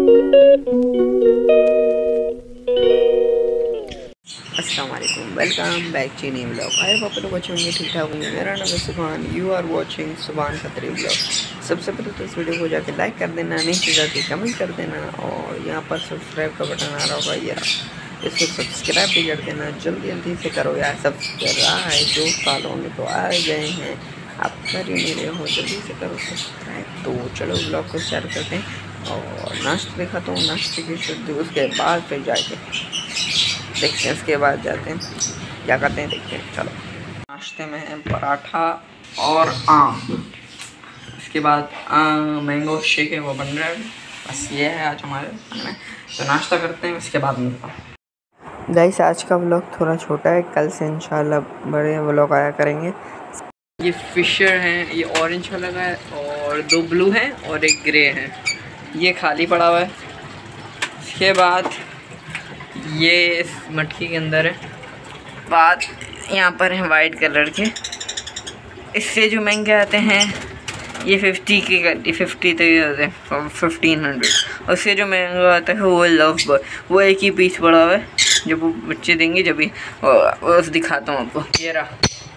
अस्सलाम वालेकुम, welcome back to new blog. I hope आप लोग अच्छे होंगे, ठीक ठाक होंगे। मेरा नाम है सुभान, यू आर वाचिंग सुभान खतरी ब्लॉग। सबसे पहले तो इस वीडियो को जाके लाइक कर देना, नीचे जाके कमेंट कर देना और यहाँ पर सब्सक्राइब का बटन आ रहा होगा, ये इसको सब्सक्राइब भी कर देना। जल्दी जल्दी से करो यार सब्सक्राइब, जो सालों में तो आ गए हैं, आप कर ही नहीं रहे हो, जल्दी से करो सब्सक्राइब। तो चलो ब्लॉग को शेयर करते हैं और नाश्ता दिखाता हूँ, नाश्ते की शुद्धि, उसके बाद फिर जाके देखते हैं, उसके बाद जाते हैं क्या करते हैं, देखते हैं। चलो नाश्ते में है पराठा और आम, इसके बाद मैंगो शेक है वो बन रहा है। बस ये है आज हमारे में, तो नाश्ता करते हैं, उसके बाद मिलता हूँ। गाइस आज का व्लॉग थोड़ा छोटा है, कल से इंशाल्लाह बड़े व्लॉग आया करेंगे। ये फिशर हैं, ये ऑरेंज कलर है और 2 ब्लू हैं और 1 ग्रे है, ये खाली पड़ा हुआ है। इसके बाद ये इस मटकी के अंदर है, बाद यहाँ पर है वाइट कलर के। इससे जो महंगे आते हैं ये 50 के, 50 तो ये होते हैं 1500। उससे जो महंगा आता है वो लव बर्ड, वो एक ही पीस पड़ा हुआ है, जब वो बच्चे देंगे जब भी उस दिखाता हूँ आपको। ये रहा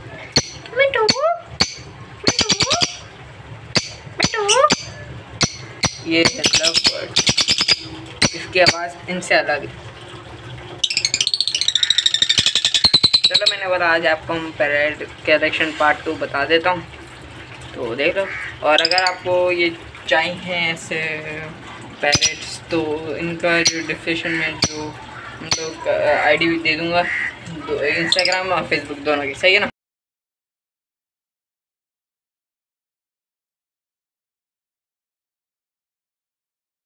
ये है लव बर्ड, इसकी आवाज़ इनसे अलग है। चलो मैंने बोला आज आपको हम पैरेट कलेक्शन पार्ट 2 बता देता हूँ, तो देख लो। और अगर आपको ये चाहिए ऐसे पैरेट्स तो इनका जो डिस्क्रिप्शन में जो हम लोग आईडी भी दे दूँगा, इंस्टाग्राम और फेसबुक दोनों की, सही है ना।